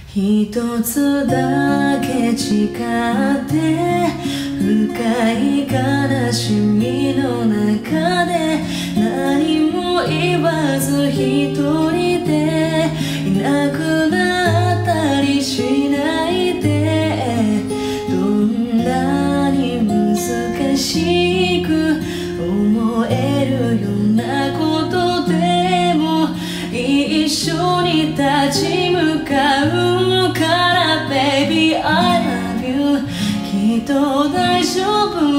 一つだけ誓って深い悲しみの中で何も言わず一人でいなくなったりしないでどんなに難しく思えるようなことでも一緒に立ち向かうから Baby I love you きっと大丈夫